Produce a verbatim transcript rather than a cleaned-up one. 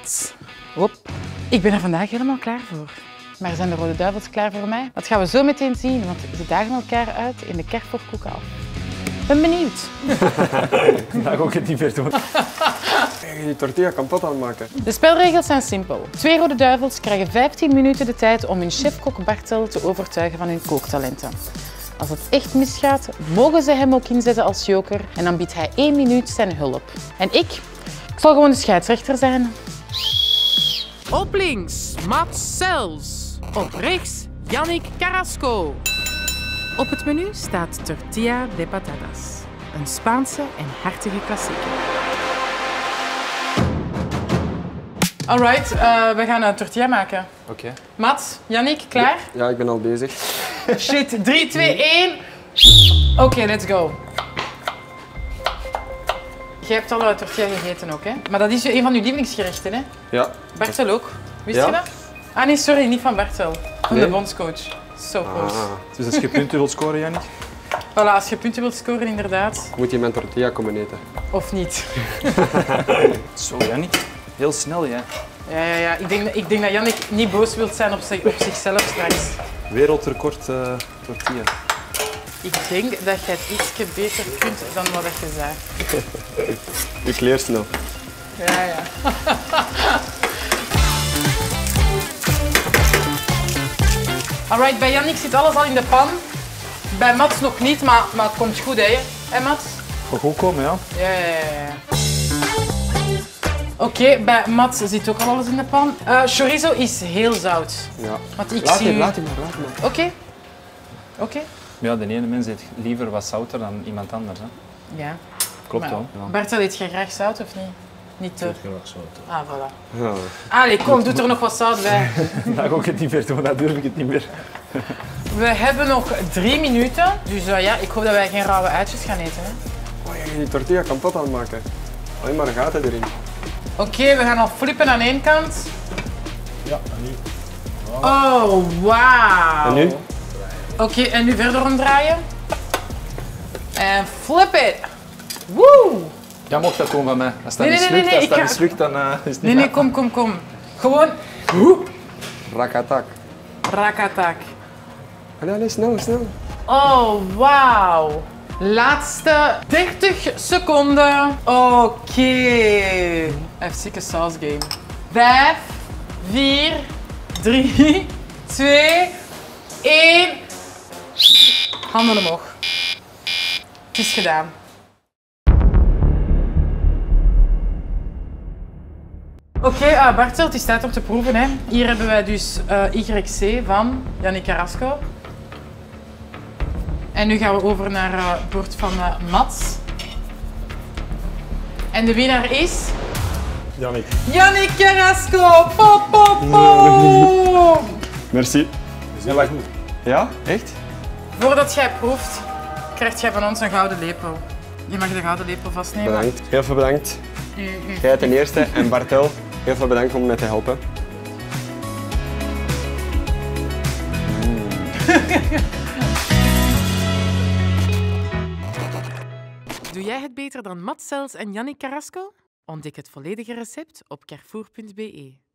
Mats. Hop. Ik ben er vandaag helemaal klaar voor. Maar zijn de Rode Duivels klaar voor mij? Dat gaan we zo meteen zien, want ze dagen elkaar uit in de kerk voor Koekal. Ik ben benieuwd. Dat ga ik het niet meer doen. Die tortilla kapot aan maken. De spelregels zijn simpel. Twee Rode Duivels krijgen vijftien minuten de tijd om hun chefkok Bartel te overtuigen van hun kooktalenten. Als het echt misgaat, mogen ze hem ook inzetten als joker en dan biedt hij één minuut zijn hulp. En ik, ik zal gewoon de scheidsrechter zijn. Op links, Mats Sels. Op rechts, Yannick Carrasco. Op het menu staat tortilla de patatas. Een Spaanse en hartige klassieker. Alright, uh, we gaan een tortilla maken. Oké. Okay. Mats, Yannick, klaar? Ja, ik ben al bezig. Shit, drie, twee, één. Oké, okay, let's go. Jij hebt al een tortilla gegeten ook, hè? Maar dat is een van uw lievelingsgerechten, hè? Ja. Bartel ook. Wist ja? je dat? Ah nee, sorry, niet van Bartel. Van nee? de bondscoach. Zo close. Ah. Dus als je punten wilt scoren, Yannick? Voilà, als je punten wilt scoren, inderdaad. Moet je mijn tortilla komen eten? Of niet. Zo, Yannick. Heel snel, jij. Ja, ja, ja. Ik denk, ik denk dat Yannick niet boos wilt zijn op, zich, op zichzelf straks. Wereldrecord uh, tortilla. Ik denk dat jij het ietsje beter kunt dan wat je zei. Ik leer snel. Ja, ja. Alright, bij Yannick zit alles al in de pan. Bij Mats nog niet, maar, maar het komt goed, hè? Hé, Mats? Gaat goed komen, ja. Ja, ja, ja. Oké, okay, bij Mats zit ook al alles in de pan. Uh, chorizo is heel zout. Ja. Want ik laat zie hem, u... laat hem maar, laat hem maar. Oké. Okay. Oké. Okay. Ja, de ene mens eet liever wat zouter dan iemand anders. Hè. Ja. Klopt maar, wel. Ja. Bartel, eet jij graag zout of niet? Niet te... Ik eet graag zout. Ah, voilà. Ja. Allee, kom, doe er nog wat zout bij. Dat ga ik het niet meer doen, dat durf ik het niet meer. We hebben nog drie minuten, dus uh, ja, ik hoop dat wij geen rauwe uitjes gaan eten. Hè. Oh, je gaat die tortilla kapot aan maken. Alleen maar gaten erin. Oké, okay, we gaan al flippen aan één kant. Ja, en nu. Wow. Oh, wauw. En nu? Oké, okay, en nu verder omdraaien. En flip it. Woe! Ja, mocht dat komen van mij. Als dat nee, niet nee, lukt, nee, als dat ga... niet lukt, dan uh, is het niet. Nee, nee, kom, kom, kom. Gewoon. Rakatak. Rakatak. Allee, allee, snel, snel. Oh, wauw. Laatste dertig seconden. Oké. Okay. Even zieke sauce game. Vijf, vier, drie, twee, één. Handen omhoog. Het is gedaan. Oké, okay, uh, Bartel, het is tijd om te proeven. Hè. Hier hebben wij dus uh, Y C van Yannick Carrasco. En nu gaan we over naar uh, het bord van uh, Mats. En de winnaar is... Yannick. Yannick Carrasco! Pop, pop, pop! Merci. Ja, maar goed. Ja, echt? Voordat jij proeft, krijg jij van ons een gouden lepel. Je mag de gouden lepel vastnemen. Bedankt. Heel veel bedankt. U, u. Jij ten eerste en Bartel, heel veel bedankt om me te helpen. Mm. Doe jij het beter dan Mats Sels en Yannick Carrasco? Ontdek het volledige recept op carrefour punt be.